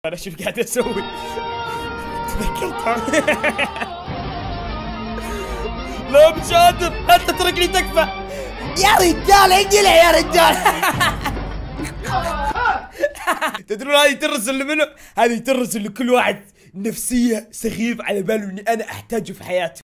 انا شوف قاعد اسوي. تذكرتها. لا مش قادر، انت تتركني تكفى يا رجال. انقلع يا رجال. تدرون هذه ترسل لمنو؟ هذه ترسل لكل واحد نفسيه سخيف على باله اني انا احتاجه في حياتي.